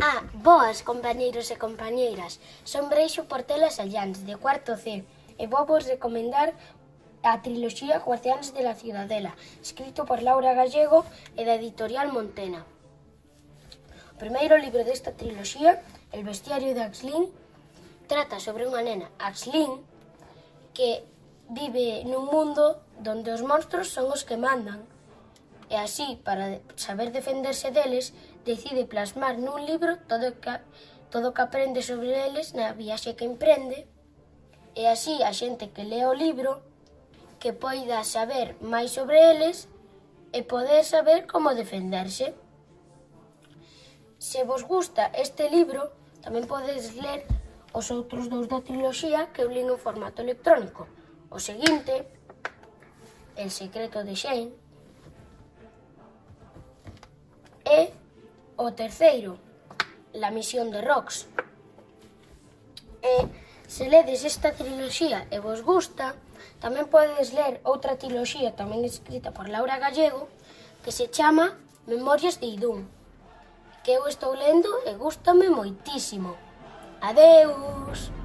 Boas, compañeiros e compañeiras. Son Breixo Portela Sallans, de cuarto C, e vou vos recomendar a triloxía Guardianes de la Ciudadela, escrito por Laura Gallego e da editorial Montena. O primeiro libro desta triloxía, El bestiario de Axlin, trata sobre unha nena, Axlin, que vive nun mundo donde os monstros son os que mandan. E así, para saber defenderse deles, decide plasmar nun libro todo o que aprende sobre eles na viaxe que emprende, e así a xente que lea o libro que poida saber máis sobre eles e poder saber como defenderse. Se vos gusta este libro, tamén podes ler os outros dous da triloxía que eu lín en formato electrónico. O seguinte, El secreto de Shane, e o terceiro, La misión de Rox. E se ledes esta triloxía e vos gusta, tamén podes ler outra triloxía tamén escrita por Laura Gallego que se chama Memorias de Idún, que eu estou lendo e gústame moitísimo. Adeus!